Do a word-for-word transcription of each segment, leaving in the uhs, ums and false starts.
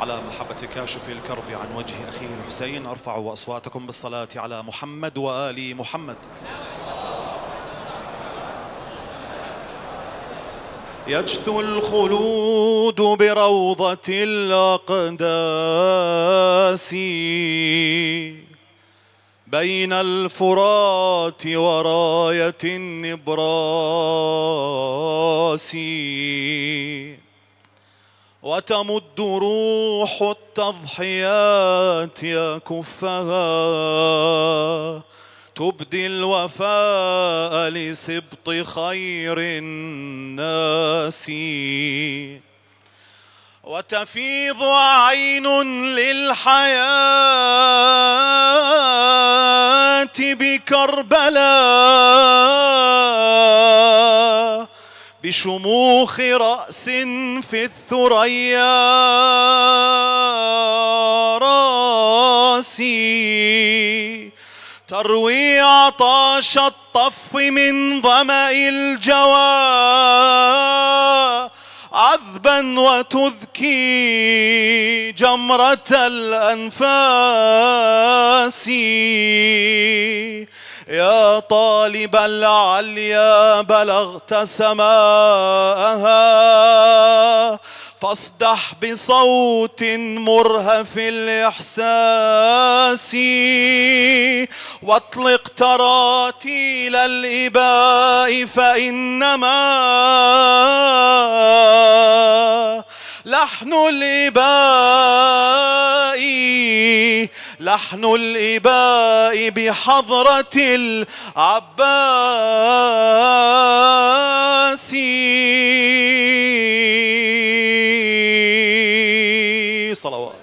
على محبة كاشف الكرب عن وجه أخيه الحسين ارفعوا أصواتكم بالصلاة على محمد وآل محمد. يجثو الخلود بروضة الأقداس بين الفرات وراية النبراس، وتمد روح التضحيات يكفها تبدي الوفاء لسبط خير الناس، وتفيض عين للحياة بكربلاء بشموخ رأس في الثريا راسي، تروي عطاش الطف من ظمأ الجوى عذبا وتذكي جمرة الأنفاس. يا طالب العليا بلغت سماءها فاصدح بصوت مرهف الإحساس، واطلق تراتيل الإباء فإنما لحن الإباء لحن الإباء بحضرة العباس. صلوات.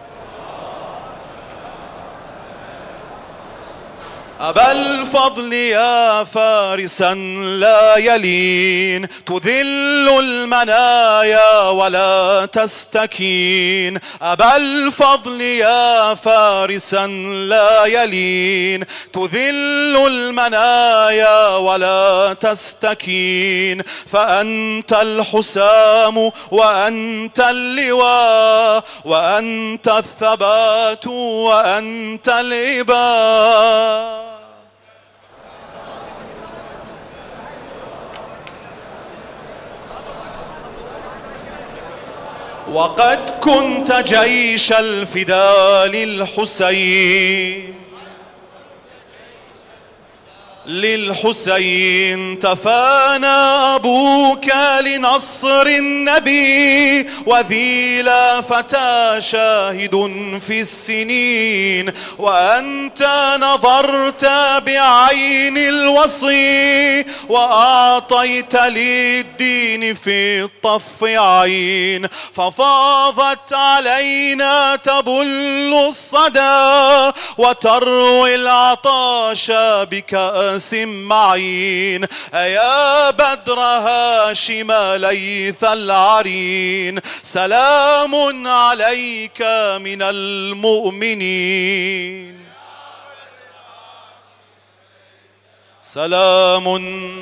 أبا الفضل يا فارسا لا يلين، تذل المنايا ولا تستكين. أبا الفضل يا فارسا لا يلين، تذل المنايا ولا تستكين. فأنت الحسام وأنت اللواء وأنت الثبات وأنت الإباء. وقد كنت جيش الفداء للحسين للحسين تفانى أبوك لنصر النبي، وذي لا فتى شاهد في السنين. وأنت نظرت بعين الوصي وأعطيت للدين في الطف عين، ففاضت علينا تبل الصدى وتروي العطاش بكأس معين. أيا بدر هاشم ليث العرين، سلام عليك من المؤمنين. سلام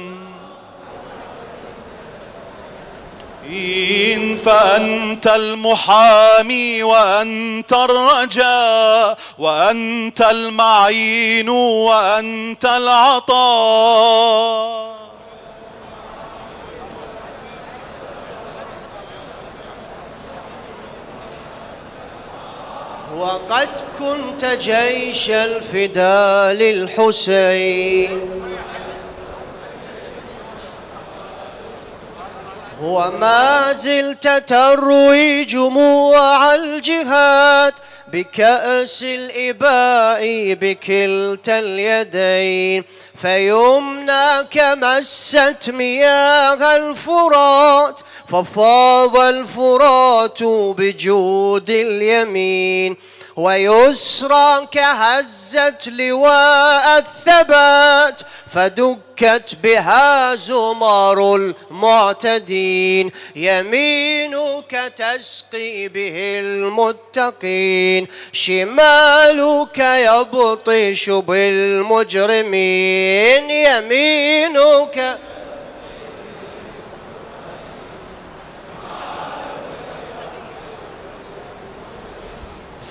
إن فأنت المحامي وأنت الرجاء وأنت المعين وأنت العطاء. وقد كنت جيش الفداء للحسين، وما زلت تروي جموع الجهاد بكأس الإباء بكلتا اليدين. فيمناك مست مياه الفرات ففاض الفرات بجود اليمين، ويسراك هزت لواء الثبات فدكت بها زمر المعتدين. يمينك تسقي به المتقين، شمالك يبطش بالمجرمين. يمينك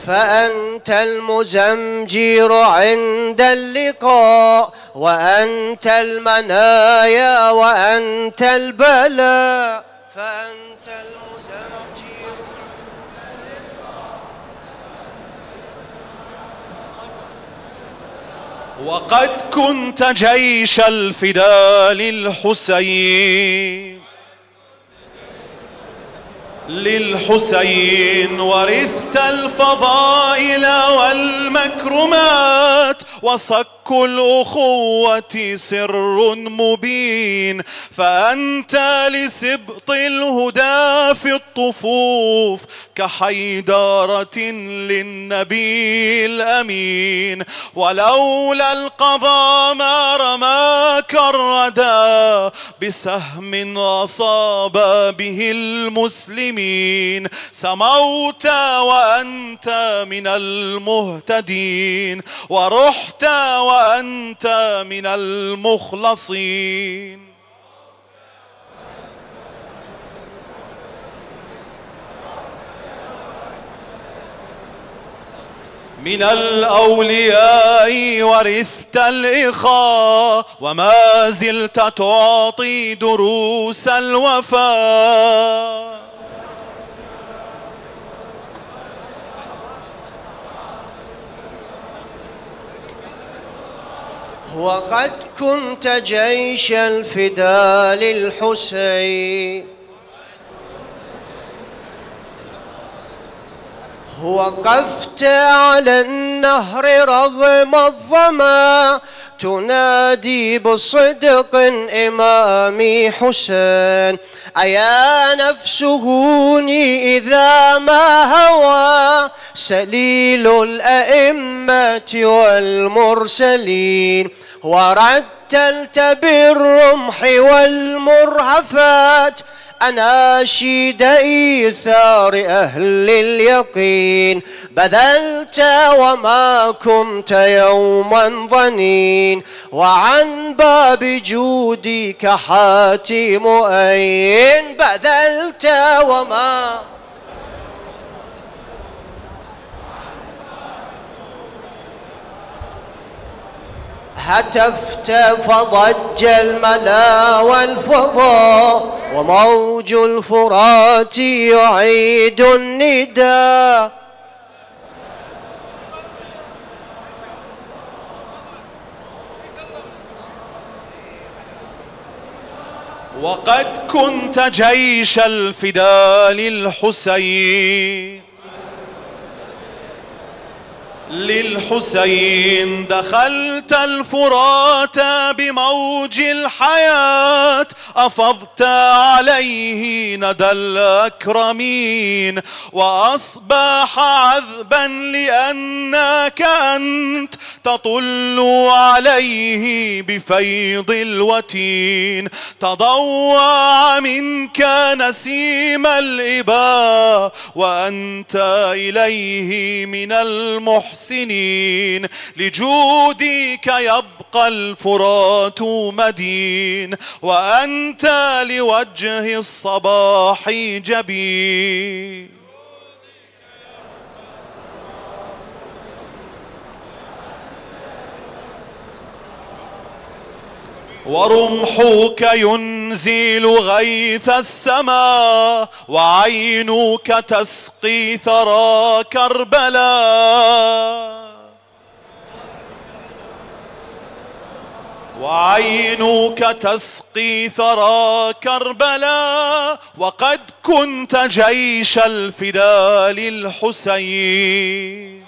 فأنت المزمجير عند اللقاء، وأنت المنايا وأنت البلاء. فأنت المزمجير وقد كنت جيش الفداء للحسين للحسين ورثت الفضائل والمكرمات، وصك الأخوة سر مبين. فأنت لسبط الهدى في الطفوف كحيدارة للنبي الأمين. ولولا القضاء ما رماك الردى بسهم أصاب به المسلمين. سموت وأنت من المهتدين، ورحت وأنت من المخلصين. من الأولياء ورثت الإخاء، وما زلت تعطي دروس الوفاء. وقد كنت جيش الفداء للحسين، وقفت على النهر رغم الظما، تنادي بصدق إمامي حسين. أيا نفس هوني إذا ما هوى سليل الأئمة والمرسلين، ورتلت بالرمح والمرهفات أناشيد إيثار أهل اليقين. بذلت وما كنت يوما ظنين، وعن باب جودك حاتم أين. بذلت وما هتفت فضج الملا والفضاء، وموج الفرات يعيد النداء. وقد كنت جيش الفداء للحسين للحسين. دخلت الفرات بموج الحياة، أفضت عليه ندى الأكرمين. وأصبح عذبا لأنك أنت تطل عليه بفيض الوتين. تضوع منك نسيم الإباء، وأنت إليه من المحسنين. لجودك يبقى الفرات مدين، وأنت لوجه الصباح جبين. ورمحك ينزل غيث السماء، وعينك تسقي ثرى كربلاء. وعينك تسقي ثرى كربلاء. وقد كنت جيش الفداء للحسين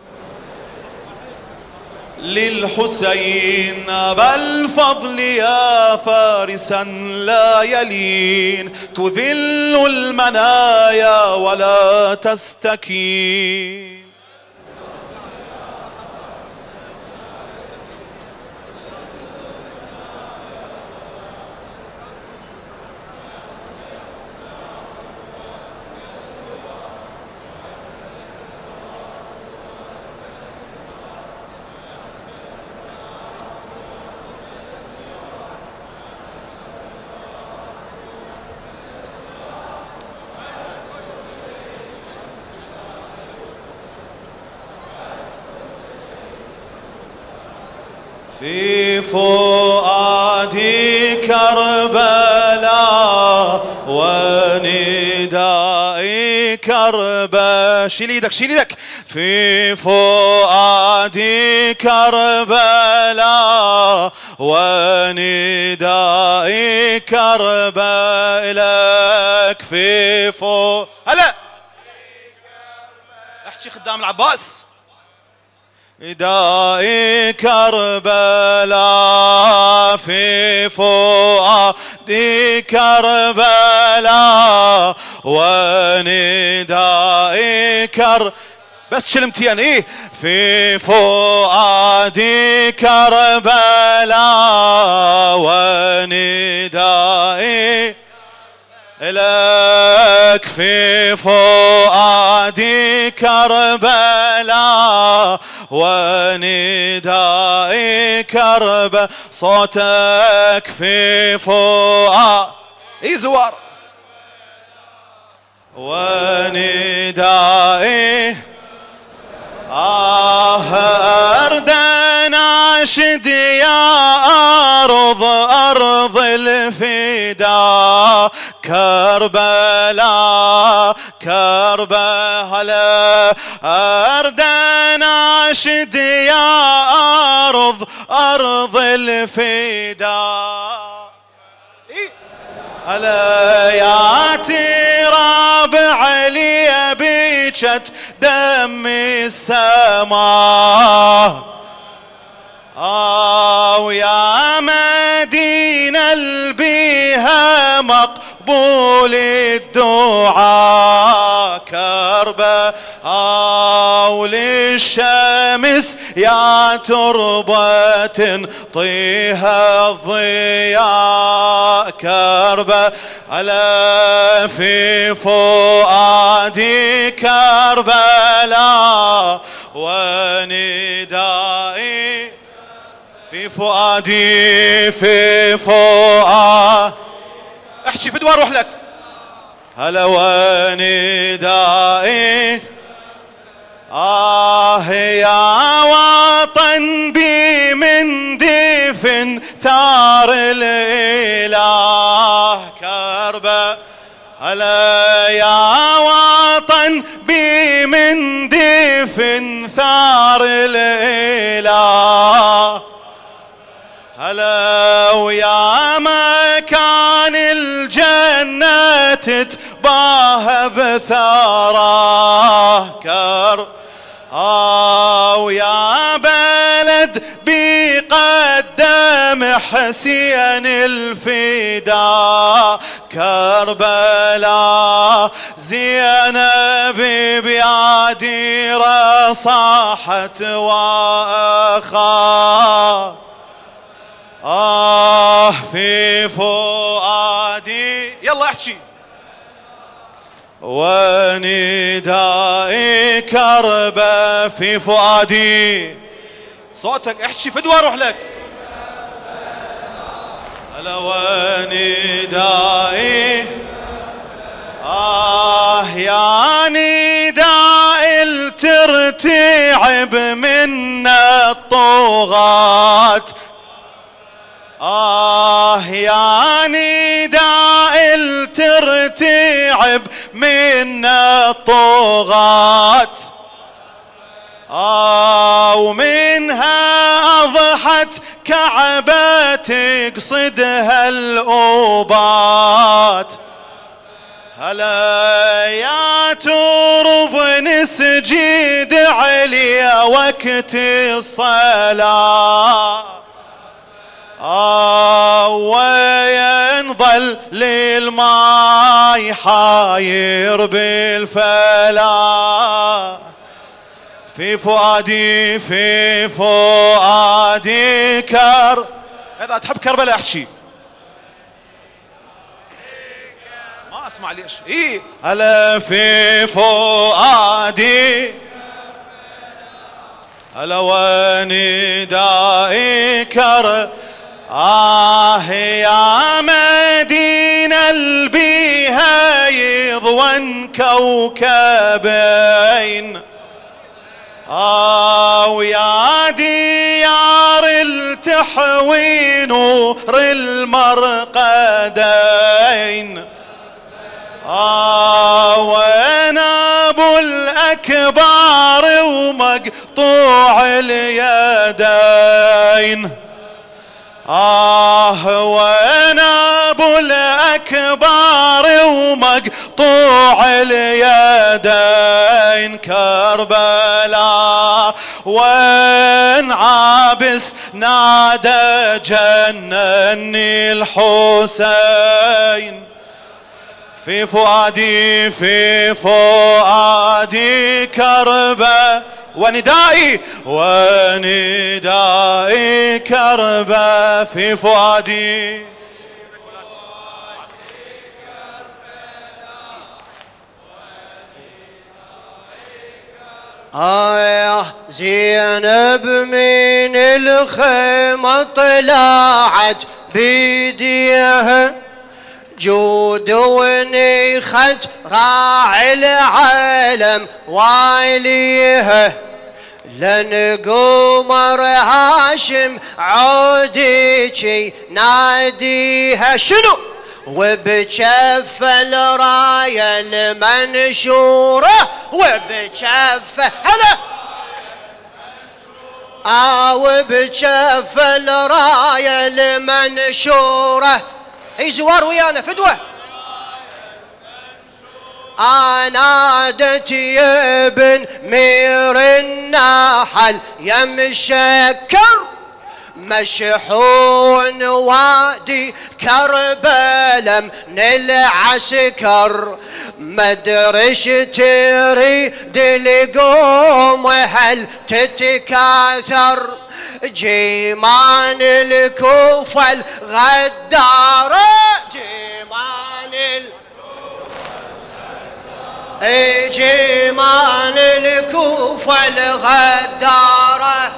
للحسين. أبا الفضل يا فارسا لا يلين، تذل المنايا ولا تستكين. في فؤادي كربلاء وندائي كربلاء. شيل ايدك شيل ايدك. في فؤادي كربلاء وندائي كربلاء لك. في فؤادي هلا احكي خدام العباس. ندائي كربلاء في فؤادي كربلاء وندائي كر بس شلمتين ايه. في فؤادي كربلاء وندائي لك. في فؤادي كربلاء وندائي كربلاء. صوتك في فؤاد اي زوار وندائي. آه أرد ناشد يا أرض أرض الفداء كربلاء كربلاء. أرد ناشد يا أرض أرض الفداء. هلاياتي رابع لي بيجت دم السماء. آه يا مدينة البيها مقبول الدعاء كربلاء. وللشمس يا تربة طيها الضياء كربلاء. ألا في فؤادي كربلاء وندائي. في فؤادي في فؤاد احكي فدوى اروح لك. هلا وندائي. آه يا وطن بي من دفن ثار الإله كربلاء. هلا يا وطن بي من دفن ثار الإله. هلا ويا مكان الجنة تتباهى بثراه كر. آه ويا بلد بيقدم حسين الفداء كربلاء. زينب بياديرة صاحت وأخاه. آه في فؤادي يلا احكي. وندائي كربلاء في فؤادي. صوتك احكي فدوى اروح لك. هلا وندائي. آه يا نداء الترتعب من الطغاة. آه يا نداء الترتعب من الطغاة. آه ومنها أضحت كعبة تقصدها الأوبات. هلا يا ترب نسجد عليا وقت الصلاة. آه وينظل للماي حاير بالفلا. في فؤادي في فؤادي كر. إذا تحب كربلاء احكي. ما اسمع ليش. اي هلا في فؤادي. هلا وندائي كر. آه يا مدينة البيها يضون كوكبين. آه ويا ديار التحوي نور المرقدين، آه وين أبو الأكبار ومقطوع اليدين، آه وين أبو الأكبار ومقطوع اليدين، كربلاء وين عابس نادى جنني الحسين، في فؤادي في فؤادي كربة وندائي وندائي كربة في فؤادي. آه زينب من الخيمة طلعت بيديها، جود ونيخت راعي العالم واليها، لن قمر هاشم عوديكي ناديها شنو، وبجف الراية المنشورة، وبجف هلا آه وبجف الراية المنشورة. هي زوار ويانا فدوة. نادت يا ابن مير النحل يا مشكر، مشحون وادي كربلاء من العسكر، مدرش تريد القوم هل تتكاثر، جيمان الكوفة الغدارة، جيمان الكوفة جيمان الكوفة الغدارة،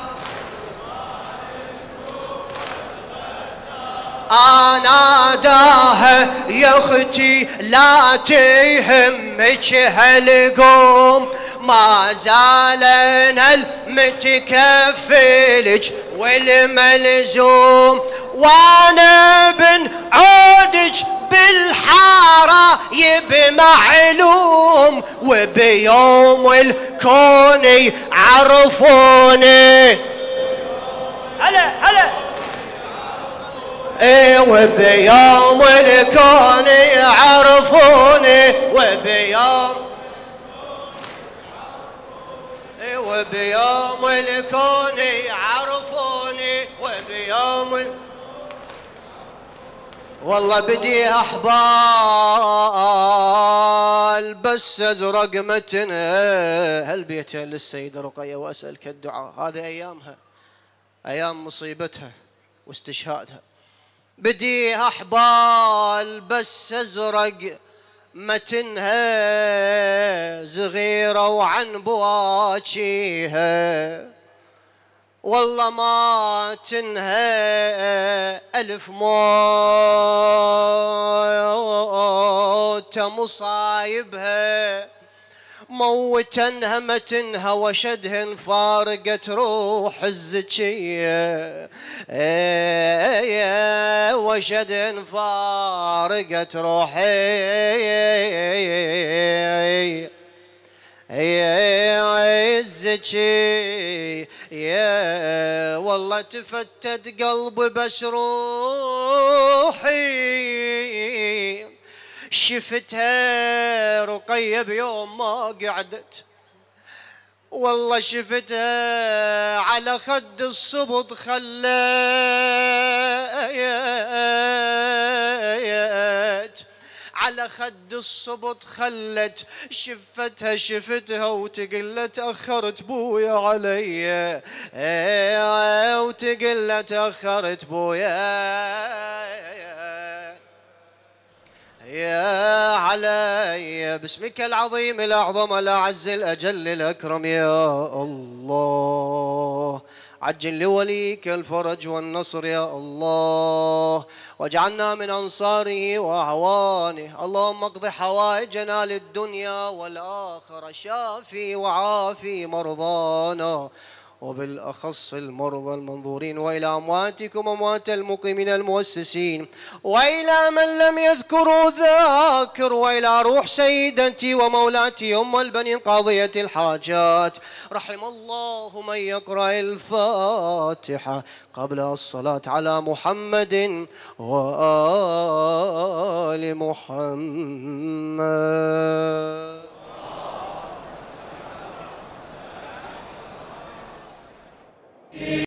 ناداها يا اختي لا تهمك هالقوم، ما زالنا المتكفلج والملزوم، وانا بن عودج بالحارة يب معلوم، وبيوم الكون عرفوني. هلا هلا ايه وبيوم الكون يعرفوني، وبيوم ايه وبيوم الكون يعرفوني، وبيوم ال... والله بدي احبال بس ازرق متنها هالبيت للسيدة رقية، واسألك الدعاء، هذه ايامها ايام مصيبتها واستشهادها. بدي احبال بس ازرق متنها صغيرة وعن بواجيها، والله ما تنهى ألف موت مصايبها، موتنها متنها وشدهن فارقت روح الزكية، وشدهن فارقت روحي الزكي، يا والله تفتت قلبي بس روحي شفتها رقية بيوم ما قعدت، والله شفتها على خد الصبط خلت، على خد الصبط خلت، شفتها شفتها وتقل تأخرت بويا علي، وتقل تأخرت بويا يا علي، باسمك العظيم الأعظم الأعز الأجل الأكرم يا الله، عجل لوليك الفرج والنصر يا الله، واجعلنا من أنصاره وأعوانه. اللهم اقض حوائجنا للدنيا والآخرة، شافي وعافي مرضانا، وبالأخص المرضى المنظورين، وإلى أمواتكم أموات المقيمين المؤسسين، وإلى من لم يذكروا ذاكر، وإلى روح سيدتي ومولاتي أم البنين قاضية الحاجات. رحم الله من يقرأ الفاتحة قبل الصلاة على محمد وآل محمد.